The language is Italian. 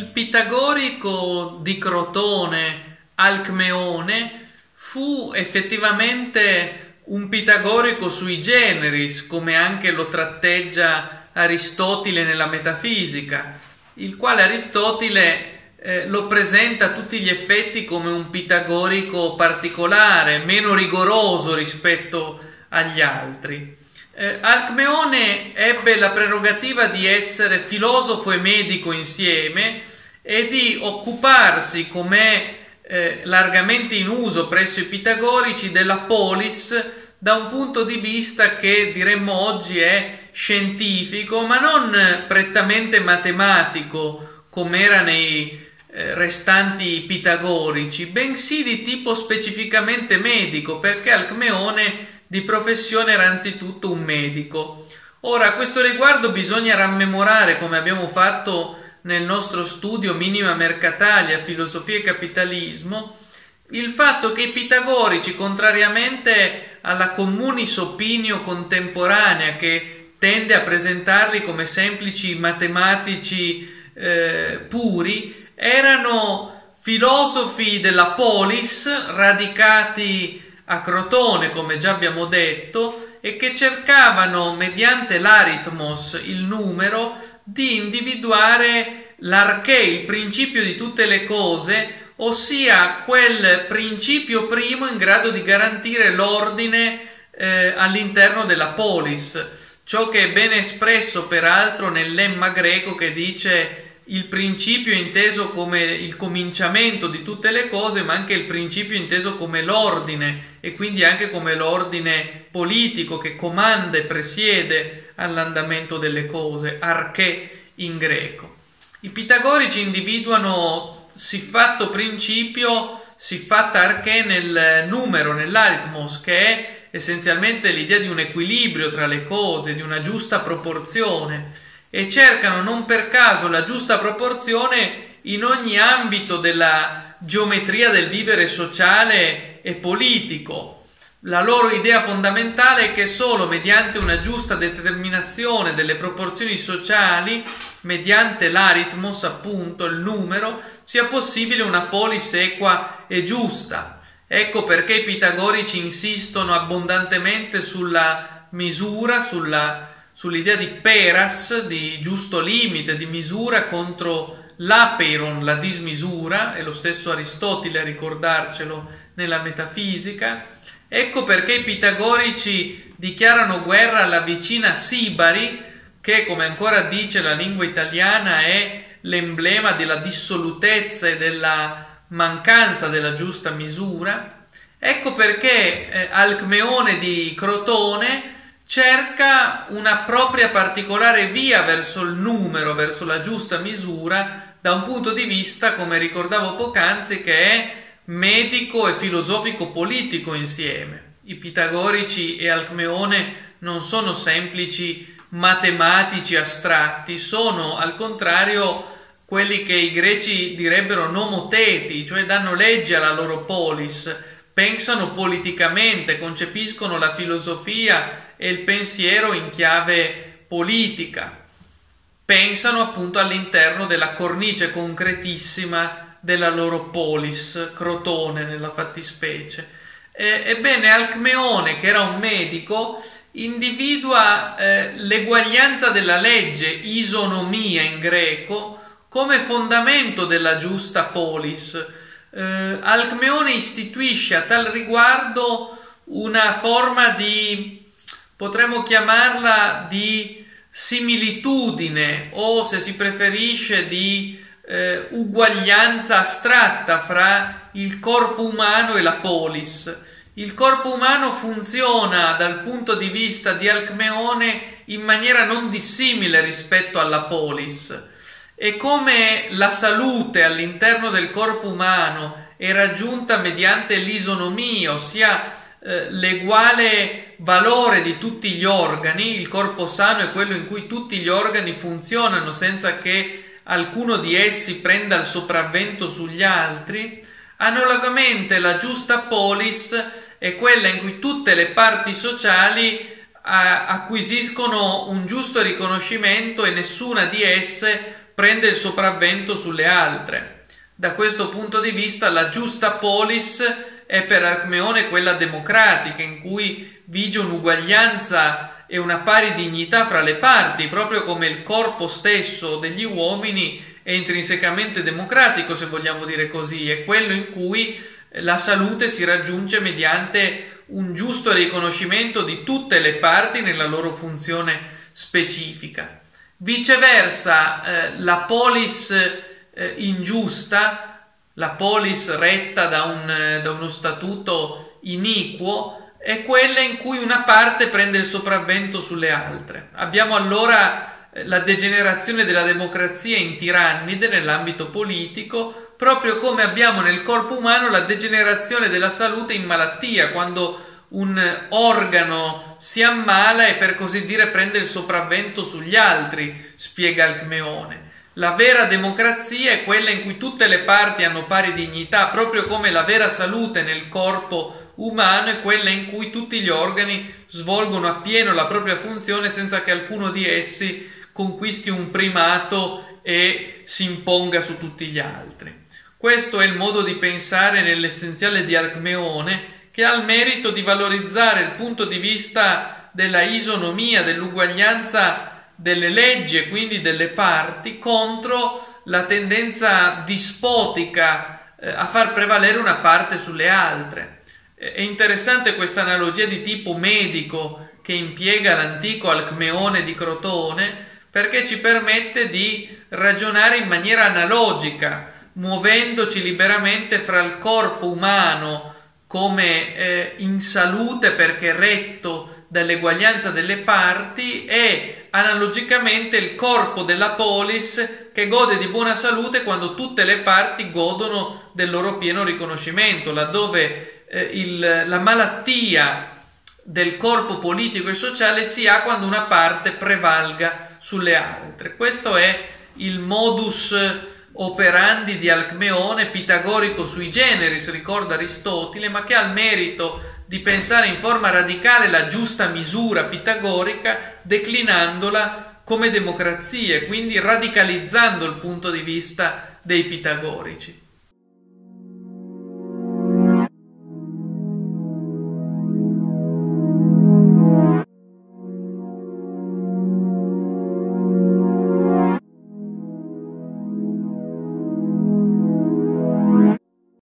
pitagorico di Crotone, Alcmeone, fu effettivamente un pitagorico sui generis, come anche lo tratteggia Aristotele nella Metafisica, il quale Aristotele lo presenta a tutti gli effetti come un pitagorico particolare, meno rigoroso rispetto agli altri. Alcmeone ebbe la prerogativa di essere filosofo e medico insieme e di occuparsi, com'è largamente in uso presso i pitagorici, della polis da un punto di vista che diremmo oggi è scientifico, ma non prettamente matematico come era nei restanti pitagorici, bensì di tipo specificamente medico, perché Alcmeone di professione era anzitutto un medico. Ora, a questo riguardo bisogna rammemorare, come abbiamo fatto nel nostro studio Minima Mercatalia, Filosofia e Capitalismo, il fatto che i pitagorici, contrariamente alla communis opinio contemporanea che tende a presentarli come semplici matematici puri, erano filosofi della polis radicati a Crotone, come già abbiamo detto, e che cercavano, mediante l'aritmos, il numero, di individuare l'arché, il principio di tutte le cose, ossia quel principio primo in grado di garantire l'ordine all'interno della polis. Ciò che è ben espresso peraltro nel lemma greco che dice: il principio inteso come il cominciamento di tutte le cose, ma anche il principio inteso come l'ordine, e quindi anche come l'ordine politico che comanda e presiede all'andamento delle cose, arché in greco. I pitagorici individuano siffatto principio, siffatta arché nel numero, nell'aritmos, che è essenzialmente l'idea di un equilibrio tra le cose, di una giusta proporzione, e cercano non per caso la giusta proporzione in ogni ambito della geometria del vivere sociale e politico. La loro idea fondamentale è che solo mediante una giusta determinazione delle proporzioni sociali, mediante l'aritmos, appunto il numero, sia possibile una polis equa e giusta. Ecco perché i pitagorici insistono abbondantemente sulla misura, sull'idea di peras, di giusto limite, di misura, contro l'apeiron, la dismisura, è lo stesso Aristotele a ricordarcelo nella Metafisica. Ecco perché i pitagorici dichiarano guerra alla vicina Sibari, che, come ancora dice la lingua italiana, è l'emblema della dissolutezza e della mancanza della giusta misura. Ecco perché Alcmeone di Crotone cerca una propria particolare via verso il numero, verso la giusta misura, da un punto di vista, come ricordavo poc'anzi, che è medico e filosofico-politico insieme. I pitagorici e Alcmeone non sono semplici matematici astratti, sono al contrario quelli che i greci direbbero nomoteti, cioè danno legge alla loro polis, pensano politicamente, concepiscono la filosofia e il pensiero in chiave politica, pensano appunto all'interno della cornice concretissima della loro polis, Crotone nella fattispecie. Ebbene, Alcmeone, che era un medico, individua l'eguaglianza della legge, isonomia in greco, come fondamento della giusta polis. Alcmeone istituisce a tal riguardo una forma di, potremmo chiamarla, di similitudine, o se si preferisce di uguaglianza astratta fra il corpo umano e la polis. Il corpo umano funziona dal punto di vista di Alcmeone in maniera non dissimile rispetto alla polis, e come la salute all'interno del corpo umano è raggiunta mediante l'isonomia, ossia l'eguale valore di tutti gli organi. Il corpo sano è quello in cui tutti gli organi funzionano senza che alcuno di essi prenda il sopravvento sugli altri. Analogamente la giusta polis è quella in cui tutte le parti sociali acquisiscono un giusto riconoscimento e nessuna di esse prende il sopravvento sulle altre. Da questo punto di vista la giusta polis è per Alcmeone quella democratica, in cui vige un'uguaglianza e una pari dignità fra le parti, proprio come il corpo stesso degli uomini è intrinsecamente democratico, se vogliamo dire così, è quello in cui la salute si raggiunge mediante un giusto riconoscimento di tutte le parti nella loro funzione specifica. Viceversa, la polis ingiusta, la polis retta da uno statuto iniquo, è quella in cui una parte prende il sopravvento sulle altre. Abbiamo allora la degenerazione della democrazia in tirannide nell'ambito politico, proprio come abbiamo nel corpo umano la degenerazione della salute in malattia, quando un organo si ammala e per così dire prende il sopravvento sugli altri, spiega Alcmeone. La vera democrazia è quella in cui tutte le parti hanno pari dignità, proprio come la vera salute nel corpo umano è quella in cui tutti gli organi svolgono appieno la propria funzione senza che alcuno di essi conquisti un primato e si imponga su tutti gli altri. Questo è il modo di pensare nell'essenziale di Alcmeone, che ha il merito di valorizzare il punto di vista della isonomia, dell'uguaglianza delle leggi e quindi delle parti, contro la tendenza dispotica a far prevalere una parte sulle altre. È interessante questa analogia di tipo medico che impiega l'antico Alcmeone di Crotone, perché ci permette di ragionare in maniera analogica, muovendoci liberamente fra il corpo umano come in salute perché retto dall'eguaglianza delle parti e analogicamente il corpo della polis che gode di buona salute quando tutte le parti godono del loro pieno riconoscimento, laddove la malattia del corpo politico e sociale si ha quando una parte prevalga sulle altre. Questo è il modus operandi di Alcmeone, pitagorico sui generis, ricorda Aristotele, ma che ha il merito di pensare in forma radicale la giusta misura pitagorica, declinandola come democrazia e quindi radicalizzando il punto di vista dei pitagorici.